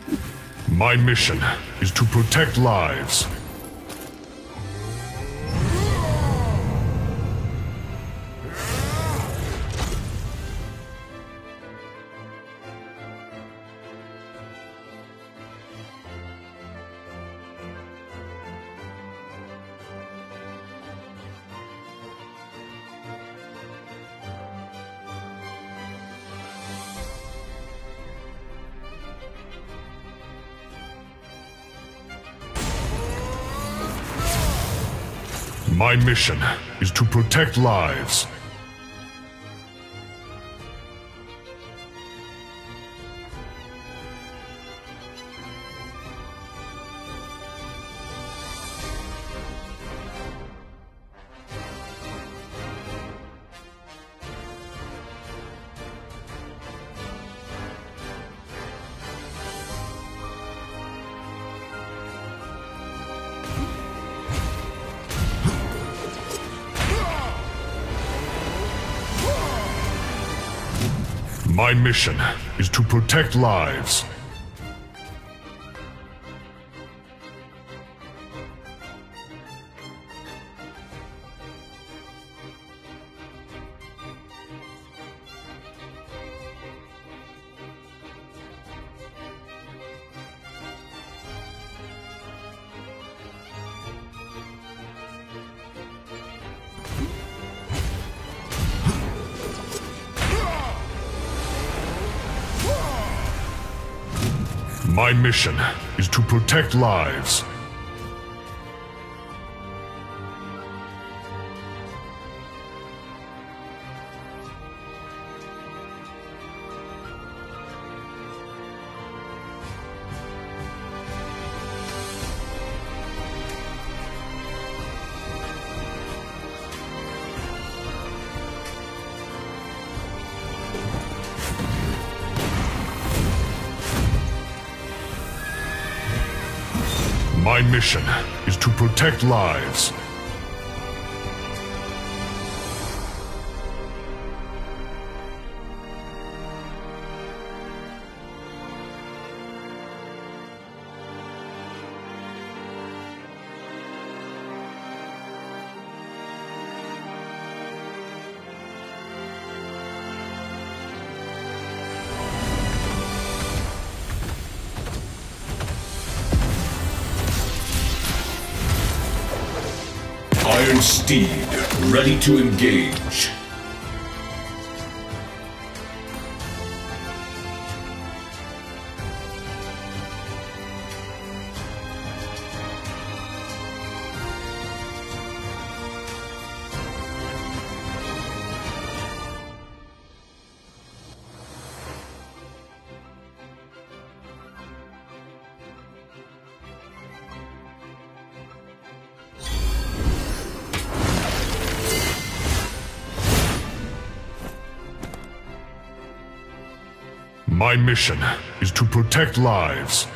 My mission is to protect lives. My mission is to protect lives. My mission is to protect lives. My mission is to protect lives. My mission is to protect lives. Iron Steed, ready to engage. My mission is to protect lives.